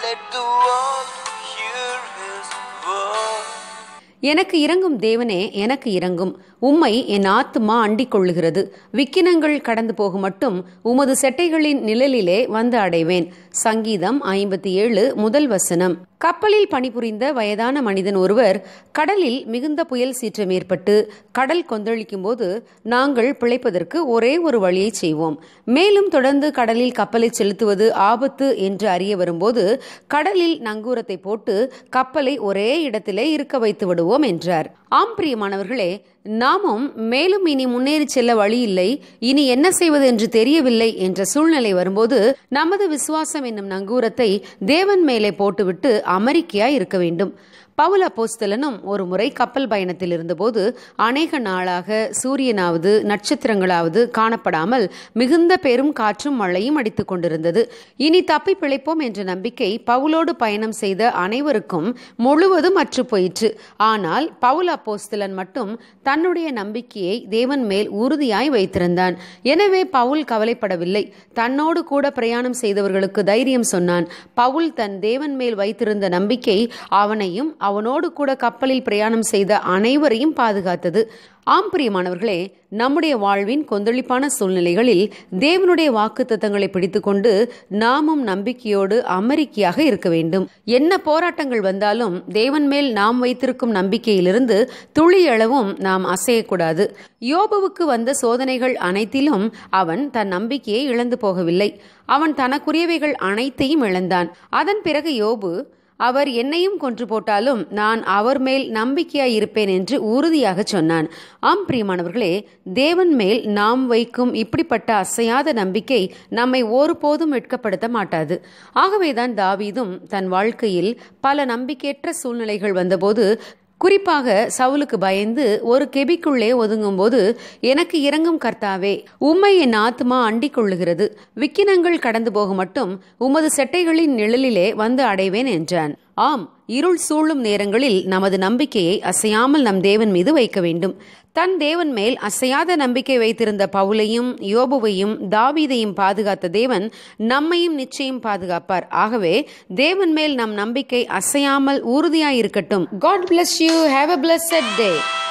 let the world hear his word. எனக்கு இறங்கும் தேவனே, எனக்கு இறங்கும். உம்மை என் ஆத்துமா அண்டிக் கொள்ளுகிறது. விக்கினங்கள் கடந்து போகும் மட்டும் உமது செட்டைகளின் நிழலிலே வந்து அடைவேன். சங்கீதம் 57 முதல் வசனம். கப்பலில் பணிபுரிந்த வயதான மனிதன் ஒருவர் கடலில் மிகுந்த புயல் சீற்றம் ஏற்பட்டு கடல் கொந்தளிக்கும் போது நாங்கள் பிழைப்பதற்கு ஒரே ஒரு வழியை செய்வோம். மேலும் தொடர்ந்து கடலில் கப்பலை செலுத்துவது ஆபத்து என்று அறிய வரும்போது கடலில் நங்கூரத்தை போட்டு கப்பலை ஒரே இடத்திலே இருக்க வைத்து விடுவோம் என்றார். ஆம் பிரியமானவர்களே, நாமும் மேலும் இனி முன்னேறி செல்ல வழி இல்லை, இனி என்ன செய்வது என்று தெரியவில்லை என்ற சூழ்நிலை வரும்போது நமது விசுவாசம் என்னும் நங்கூரத்தை தேவன் மேலே போட்டுவிட்டு அமெரிக்கையாய் இருக்க வேண்டும். பவுல் அப்போஸ்தலனும் ஒரு முறை கப்பல் பயணத்தில் இருந்தபோது அநேக நாளாக சூரியனாவது நட்சத்திரங்களாவது காணப்படாமல் மிகுந்த பெரும் காற்றும் மழையும் அடித்துக் கொண்டிருந்தது. இனி தப்பி பிழைப்போம் என்ற நம்பிக்கை பவுலோடு பயணம் செய்த அனைவருக்கும் முழுவதும் அற்று போயிற்று. ஆனால் பவுல் அப்போஸ்தலன் மட்டும் தன்னுடைய நம்பிக்கையை தேவன் மேல் உறுதியாய் வைத்திருந்தான். எனவே பவுல் கவலைப்படவில்லை. தன்னோடு கூட பிரயாணம் செய்தவர்களுக்கு தைரியம் சொன்னான். பவுல் தன் தேவன் மேல் வைத்திருந்த நம்பிக்கை அவனையும் அவனோடு கூட கப்பலில் பிரயாணம் செய்த அனைவரையும் பாதுகாத்தது. ஆம் பிரியமானவர்களே, நம்முடைய வாழ்வின் கொந்தளிப்பான சூழ்நிலைகளில் தேவனுடைய வாக்குத்தத்தங்களை பிடித்துக்கொண்டு நாமும் நம்பிக்கையோடு அமெரிக்கையாக இருக்க வேண்டும். என்ன போராட்டங்கள் வந்தாலும் தேவன் மேல் நாம் வைத்திருக்கும் நம்பிக்கையிலிருந்து துளியளவும் நாம் அசையக்கூடாது. யோபுவுக்கு வந்த சோதனைகள் அனைத்திலும் அவன் தன் நம்பிக்கையை இழந்து போகவில்லை. அவன் தனக்குரியவைகள் அனைத்தையும் இழந்தான். அதன் பிறகு யோபு, அவர் என்னையும் கொன்று போட்டாலும் நான் அவர் மேல் நம்பிக்கையாய் இருப்பேன் என்று உறுதியாக சொன்னான். ஆம் பிரியமானவர்களே, தேவன் மேல் நாம் வைக்கும் இப்படிப்பட்ட அசையாத நம்பிக்கை நம்மை ஒருபோதும் வெட்கப்படுத்த மாட்டாது. ஆகவேதான் தாவீதும் தன் வாழ்க்கையில் பல நம்பிக்கையற்ற சூழ்நிலைகள் வந்தபோது, குறிப்பாக சவுலுக்கு பயந்து ஒரு கெபிக்குள்ளே ஒதுங்கும் போது, எனக்கு இறங்கும் கர்த்தாவே, உம்மை என் ஆத்துமா அண்டிக் கொள்ளுகிறது. விக்கினங்கள் கடந்து போக மட்டும் உமது செட்டைகளின் நிழலிலே வந்து அடைவேன் என்றான். ஆம், இருள் சூழும் நேரங்களில் நமது நம்பிக்கையை அசையாமல் நம் தேவன் மீது வைக்க வேண்டும். தன் தேவன் மேல் அசையாத நம்பிக்கை வைத்திருந்த பவுலையும் யோபுவையும் தாவீதையும் பாதுகாத்த தேவன் நம்மையும் நிச்சயம் பாதுகாப்பார். ஆகவே தேவன் மேல் நம் நம்பிக்கை அசையாமல் உறுதியாயிருக்கட்டும். God bless you. Have a blessed day.